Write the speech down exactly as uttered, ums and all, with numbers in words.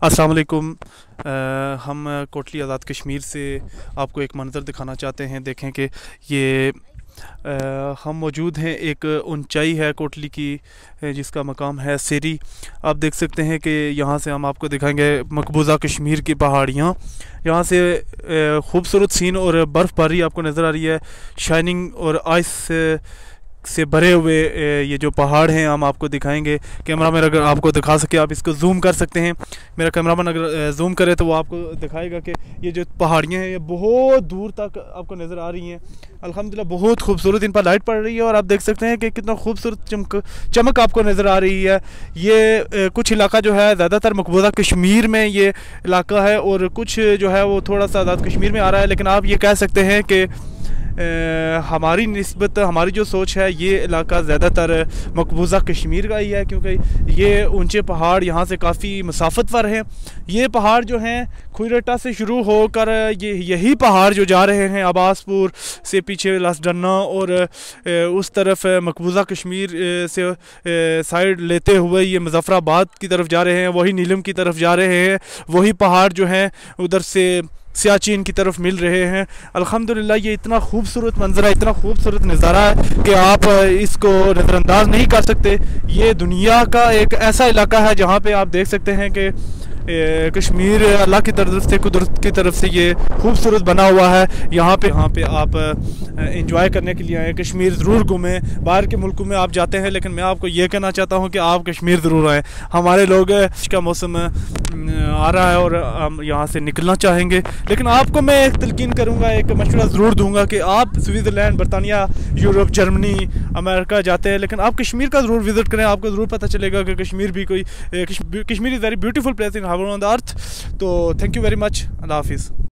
अस्सलाम वालेकुम। अ, हम कोटली आज़ाद कश्मीर से आपको एक मंज़र दिखाना चाहते हैं। देखें कि ये आ, हम मौजूद हैं, एक ऊंचाई है कोटली की जिसका मकाम है सेरी। आप देख सकते हैं कि यहाँ से हम आपको दिखाएंगे मकबूजा कश्मीर की पहाड़ियाँ। यहाँ से खूबसूरत सीन और बर्फ़बारी आपको नज़र आ रही है, शाइनिंग और आइस से भरे हुए ये जो पहाड़ हैं हम आपको दिखाएंगे। कैमरामैन अगर आपको दिखा सके आप इसको जूम कर सकते हैं। मेरा कैमरामैन अगर जूम करे तो वो आपको दिखाएगा कि ये जो पहाड़ियाँ हैं ये बहुत दूर तक आपको नज़र आ रही हैं। अल्हम्दुलिल्लाह बहुत खूबसूरत, इन पर लाइट पड़ रही है और आप देख सकते हैं कि कितना खूबसूरत चमक चमक आपको नज़र आ रही है। ये कुछ इलाका जो है ज़्यादातर मकबूजा कश्मीर में ये इलाका है और कुछ जो है वो थोड़ा सा आज़ाद कश्मीर में आ रहा है। लेकिन आप ये कह सकते हैं कि Uh, हमारी निस्बत हमारी जो सोच है ये इलाका ज़्यादातर मकबूजा कश्मीर का ही है, क्योंकि ये ऊंचे पहाड़ यहाँ से काफ़ी मसाफत पर हैं। ये पहाड़ जो हैं खुइरट्टा से शुरू होकर ये यही पहाड़ जो जा रहे हैं अब्बासपुर से पीछे लसडन्ना और उस तरफ मकबूजा कश्मीर से साइड लेते हुए ये मुजफ्फराबाद की तरफ जा रहे हैं, वही नीलम की तरफ जा रहे हैं। वही पहाड़ जो हैं उधर से सियाचिन की तरफ मिल रहे हैं। अल्हम्दुलिल्लाह ये इतना खूबसूरत मंजरा, इतना खूबसूरत नज़ारा है कि आप इसको नज़रअंदाज नहीं कर सकते। ये दुनिया का एक ऐसा इलाका है जहाँ पे आप देख सकते हैं कि कश्मीर अल्लाह की तरफ से, कुदरत की तरफ से ये खूबसूरत बना हुआ है। यहाँ पे यहाँ पे आप इंजॉय करने के लिए आए, कश्मीर ज़रूर घूमें। बाहर के मुल्कों में आप जाते हैं लेकिन मैं आपको ये कहना चाहता हूँ कि आप कश्मीर ज़रूर आएँ। हमारे लोग इसका मौसम आ रहा है और हम यहाँ से निकलना चाहेंगे, लेकिन आपको मैं एक तलकीन करूँगा, एक मशवरा ज़रूर दूँगा कि आप स्विट्ज़रलैंड, बरतानिया, यूरोप, जर्मनी, अमेरिका जाते हैं लेकिन आप कश्मीर का ज़रूर विज़िट करें। आपको ज़रूर पता चलेगा कि कश्मीर भी कोई Kashmir is very beautiful place in heaven on the earth। तो थैंक यू वेरी मच। अल्लाह हाफिज़।